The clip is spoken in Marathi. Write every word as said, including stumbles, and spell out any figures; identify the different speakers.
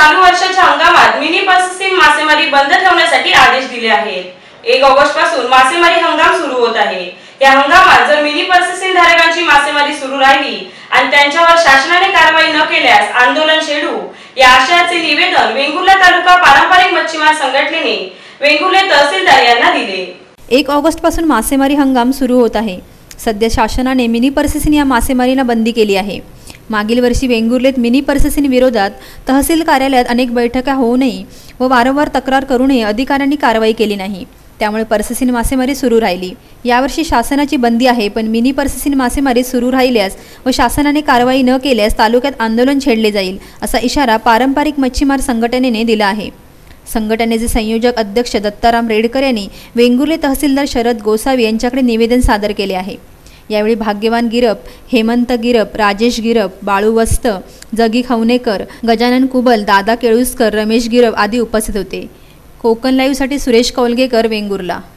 Speaker 1: चालू वर्षाच्या हंगामात मिनी पर्सिसिन मासेमारी बंद ठेवण्यासाठी आदेश दिले आहेत। एक ऑगस्ट पासून मासेमारी हंगाम सुरू होत आहे। या हंगामात जर मिनी पर्सिसिन धारकांची मासेमारी सुरू राहिली आणि त्यांच्यावर शासनाने कारवाई न केल्यास आंदोलन छेडू या आशयाचे निवेदन वेंगुर्ला तालुका पारंपरिक मच्छीमार संघटनेने वेंगुर्ले तहसीलदार यांना दिले।
Speaker 2: एक ऑगस्ट पासून मासेमारी हंगाम सुरू होत आहे। सध्या शासनाने मिनी पर्सिसिन या मासेमारीला बंदी केली आहे। मागील वर्षी वेंगुर्लेत मिनी पर्सिसिन विरोधात तहसील कार्यालयात अनेक बैठका होऊनही व वारंवार तक्रार करूनही अधिकाऱ्यांनी कारवाई केली नाही, त्यामुळे पर्सिसिन मासेमारी सुरू राहिली। यावर्षी शासनाची बंदी आहे, पण मिनी पर्सिसिन मासेमारी सुरू राहिल्यास व शासनाने कारवाई न केल्यास तालुक्यात आंदोलन छेडले जाईल, असा इशारा पारंपरिक मच्छीमार संघटनेने दिला आहे। संघटनेचे संयोजक अध्यक्ष दत्ताराम रेडकर यांनी वेंगुर्ले तहसीलदार शरद गोसावी यांच्याकडे निवेदन सादर केले आहे। यावेळी भाग्यवान गिरप, हेमंत गिरप, राजेश गिरप, बाळू वस्त, जगी खवणेकर, गजानन कुबल, दादा केळुसकर, रमेश गिरप आदी उपस्थित होते। कोकण लाईव्हसाठी सुरेश कौलगेकर, वेंगुर्ला।